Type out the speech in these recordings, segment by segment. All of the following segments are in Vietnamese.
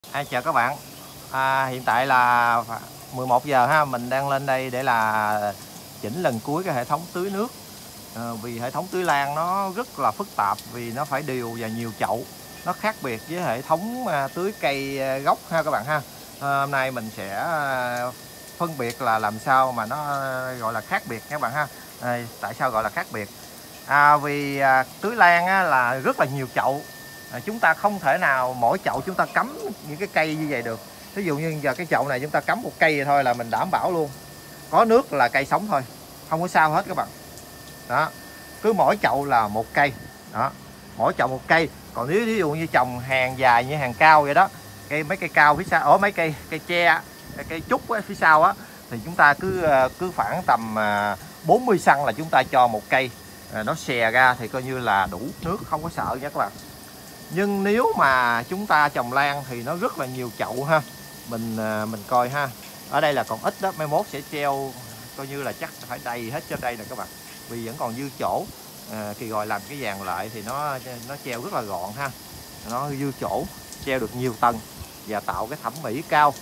Chào các bạn. Hiện tại là 11 giờ ha, mình đang lên đây để là chỉnh lần cuối cái hệ thống tưới nước. Vì hệ thống tưới lan nó rất là phức tạp vì nó phải đều và nhiều chậu. Nó khác biệt với hệ thống tưới cây gốc ha các bạn ha. Hôm nay mình sẽ phân biệt là làm sao mà nó gọi là khác biệt các bạn ha. Tại sao gọi là khác biệt? Vì tưới lan là rất là nhiều chậu. Chúng ta không thể nào mỗi chậu chúng ta cắm những cái cây như vậy được. Ví dụ như giờ cái chậu này chúng ta cắm một cây thôi là mình đảm bảo luôn, có nước là cây sống thôi, không có sao hết các bạn. Đó, cứ mỗi chậu là một cây. Đó, mỗi chậu một cây. Còn nếu ví dụ như trồng hàng dài như hàng cao vậy đó, mấy cây cao phía sau, ở mấy cây tre, cây trúc ở phía sau á, thì chúng ta cứ khoảng tầm 40 xăng là chúng ta cho một cây, nó xè ra thì coi như là đủ nước, không có sợ nha các bạn. Nhưng nếu mà chúng ta trồng lan thì nó rất là nhiều chậu ha. Mình coi ha. Ở đây là còn ít đó, mai mốt sẽ treo coi như là chắc phải đầy hết trên đây nè các bạn. Vì vẫn còn dư chỗ. Kỳ rồi làm cái dàn lại thì nó treo rất là gọn ha. Nó dư chỗ, treo được nhiều tầng và tạo cái thẩm mỹ cao.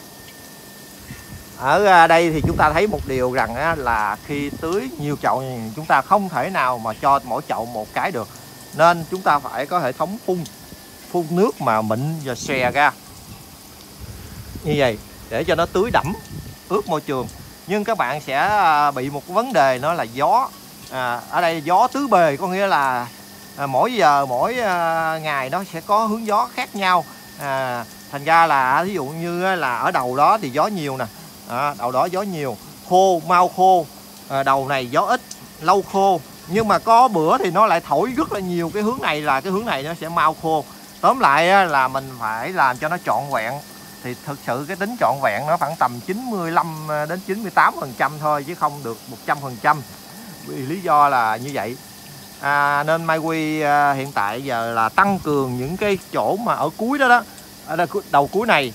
Ở đây thì chúng ta thấy một điều rằng là khi tưới nhiều chậu chúng ta không thể nào mà cho mỗi chậu một cái được. Nên chúng ta phải có hệ thống phun nước mà mịn và xòe ra như vậy để cho nó tưới đẫm ướt môi trường. Nhưng các bạn sẽ bị một vấn đề, nó là gió. Ở đây gió tứ bề, có nghĩa là mỗi giờ mỗi ngày nó sẽ có hướng gió khác nhau. Thành ra là ví dụ như là ở đầu đó thì gió nhiều nè, đầu đó gió nhiều, khô, mau khô. Đầu này gió ít, lâu khô. Nhưng mà có bữa thì nó lại thổi rất là nhiều cái hướng này, là cái hướng này nó sẽ mau khô. Tóm lại là mình phải làm cho nó trọn vẹn. Thì thực sự cái tính trọn vẹn nó khoảng tầm 95 đến 98% thôi, chứ không được 100%. Vì lý do là như vậy. Nên Mai Quy hiện tại giờ là tăng cường những cái chỗ mà ở cuối đó đó. Ở đây, đầu cuối này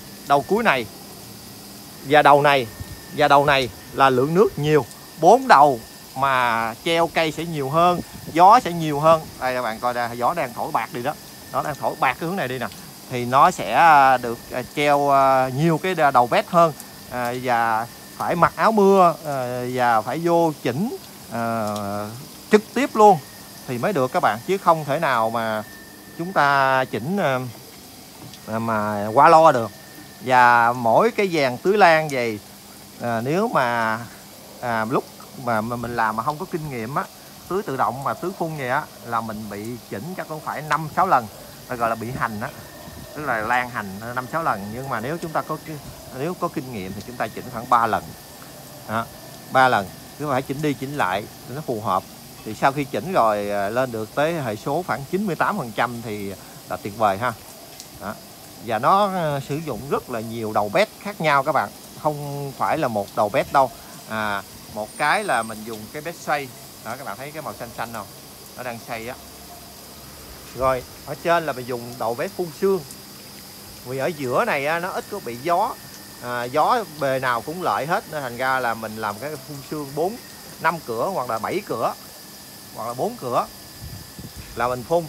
và đầu này là lượng nước nhiều. 4 đầu mà treo cây sẽ nhiều hơn, gió sẽ nhiều hơn. Đây các bạn coi đây, gió đang thổi bạc đi đó. Nó đang thổi bạc cái hướng này đi nè. Thì nó sẽ được treo nhiều cái đầu vét hơn. Và phải mặc áo mưa và phải vô chỉnh trực tiếp luôn thì mới được các bạn. Chứ không thể nào mà chúng ta chỉnh mà qua lo được. Và mỗi cái dàn tưới lan vậy, nếu mà lúc mà mình làm mà không có kinh nghiệm á, tưới tự động mà tưới phun vậy á, là mình bị chỉnh chắc cũng phải 5-6 lần, gọi là bị hành á, tức là lan hành 5-6 lần. Nhưng mà nếu chúng ta có kinh nghiệm thì chúng ta chỉnh khoảng 3 lần. 3 lần cứ phải chỉnh đi chỉnh lại để nó phù hợp. Thì sau khi chỉnh rồi lên được tới hệ số khoảng 98% thì là tuyệt vời ha. Đó. Và nó sử dụng rất là nhiều đầu bét khác nhau các bạn, không phải là một đầu bét đâu. Một cái là mình dùng cái bét xoay đó, các bạn thấy cái màu xanh xanh không, nó đang xoay á. Rồi ở trên là mình dùng đầu bét phun sương. Vì ở giữa này nó ít có bị gió, gió bề nào cũng lợi hết, nên thành ra là mình làm cái phun sương 4-5 cửa hoặc là 7 cửa hoặc là 4 cửa là mình phun.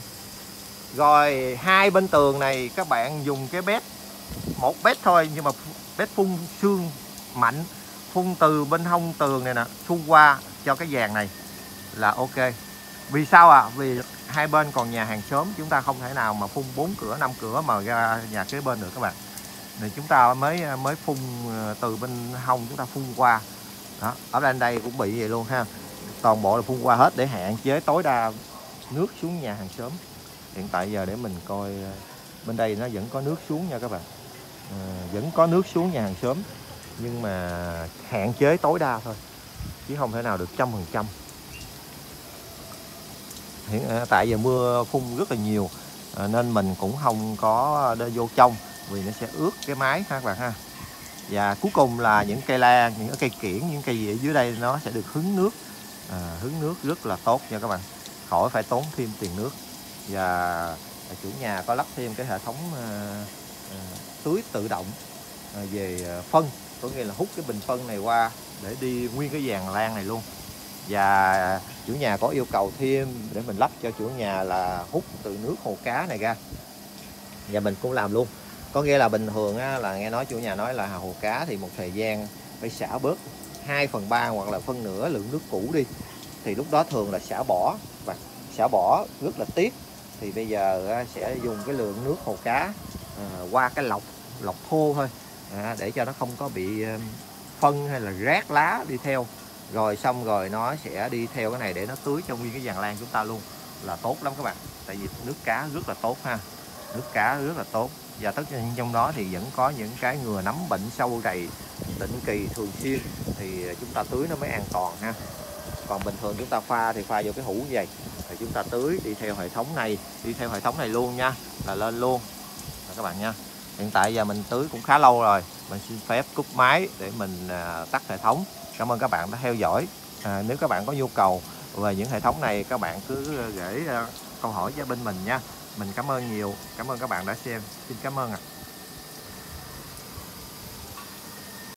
Rồi hai bên tường này các bạn dùng cái bét, một bét thôi, nhưng mà bét phun sương mạnh, phun từ bên hông tường này nè, phun qua cho cái dàn này là ok. Vì sao vì hai bên còn nhà hàng xóm, chúng ta không thể nào mà phun 4 cửa 5 cửa mà ra nhà kế bên được các bạn. Thì chúng ta mới phun từ bên hông chúng ta phun qua. Đó, ở đây cũng bị vậy luôn ha. Toàn bộ là phun qua hết để hạn chế tối đa nước xuống nhà hàng xóm. Hiện tại giờ để mình coi bên đây nó vẫn có nước xuống nha các bạn. Vẫn có nước xuống nhà hàng xóm, nhưng mà hạn chế tối đa thôi, chứ không thể nào được 100%. Hiện tại giờ mưa phun rất là nhiều, nên mình cũng không có vô trong vì nó sẽ ướt cái máy ha các bạn ha. Và cuối cùng là những cây lan, những cây kiển, những cây gì ở dưới đây nó sẽ được hứng nước. Hứng nước rất là tốt nha các bạn, khỏi phải tốn thêm tiền nước. Và chủ nhà có lắp thêm cái hệ thống tưới tự động về phân, có nghĩa là hút cái bình phân này qua để đi nguyên cái dàn lan này luôn. Và chủ nhà có yêu cầu thêm để mình lắp cho chủ nhà là hút từ nước hồ cá này ra, và mình cũng làm luôn. Có nghĩa là bình thường á, là nghe nói chủ nhà nói là hồ cá thì một thời gian phải xả bớt 2/3 hoặc là phân nửa lượng nước cũ đi, thì lúc đó thường là xả bỏ, và xả bỏ rất là tiếc. Thì bây giờ sẽ dùng cái lượng nước hồ cá qua cái lọc thô thôi, để cho nó không có bị phân hay là rác lá đi theo, rồi xong rồi nó sẽ đi theo cái này để nó tưới trong nguyên cái giàn lan chúng ta luôn, là tốt lắm các bạn. Tại vì nước cá rất là tốt ha, nước cá rất là tốt. Và tất nhiên trong đó thì vẫn có những cái ngừa nấm, bệnh sâu rầy định kỳ thường xuyên, thì chúng ta tưới nó mới an toàn ha. Còn bình thường chúng ta pha thì pha vô cái hũ như vậy, thì chúng ta tưới đi theo hệ thống này luôn nha, là lên luôn các bạn nha. Hiện tại giờ mình tưới cũng khá lâu rồi, mình xin phép cúp máy để mình tắt hệ thống. Cảm ơn các bạn đã theo dõi. Nếu các bạn có nhu cầu về những hệ thống này, các bạn cứ gửi câu hỏi cho bên mình nha. Mình cảm ơn nhiều, cảm ơn các bạn đã xem. Xin cảm ơn ạ.